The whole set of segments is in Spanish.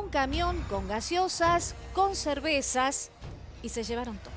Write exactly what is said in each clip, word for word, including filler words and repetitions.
un camión con gaseosas, con cervezas y se llevaron todo.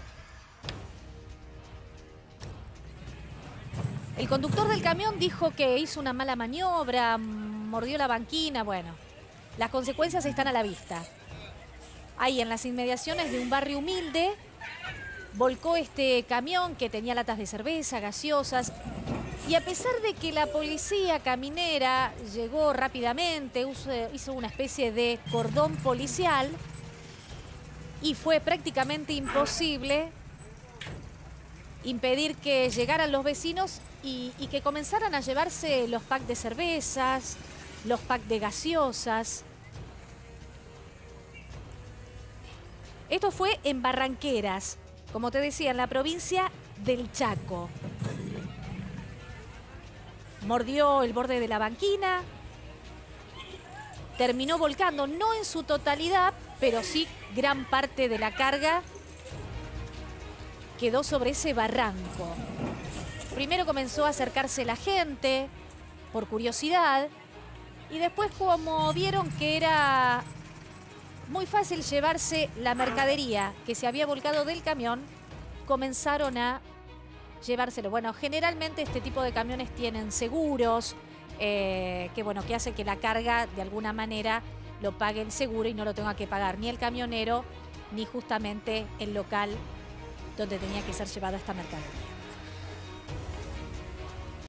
El conductor del camión dijo que hizo una mala maniobra, mordió la banquina, bueno, las consecuencias están a la vista. Ahí en las inmediaciones de un barrio humilde, volcó este camión que tenía latas de cerveza, gaseosas, y a pesar de que la policía caminera llegó rápidamente, hizo una especie de cordón policial y fue prácticamente imposible impedir que llegaran los vecinos y, y que comenzaran a llevarse los packs de cervezas, los packs de gaseosas. Esto fue en Barranqueras, como te decía, en la provincia del Chaco. Mordió el borde de la banquina, terminó volcando, no en su totalidad, pero sí gran parte de la carga quedó sobre ese barranco. Primero comenzó a acercarse la gente por curiosidad y después, como vieron que era muy fácil llevarse la mercadería que se había volcado del camión, comenzaron a llevárselo. Bueno, generalmente este tipo de camiones tienen seguros, eh, que bueno, que hace que la carga de alguna manera lo pague el seguro y no lo tenga que pagar ni el camionero ni justamente el local donde tenía que ser llevada esta mercadería.